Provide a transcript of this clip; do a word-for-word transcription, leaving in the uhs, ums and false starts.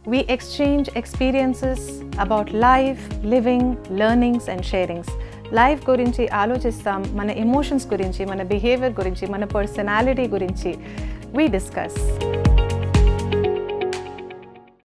We exchange experiences about life, living, learnings and sharings. Life గురించి ఆలోచిస్తాం, మన emotions గురించి, మన బిహేవియర్ గురించి, మన పర్సనాలిటీ గురించి we discuss.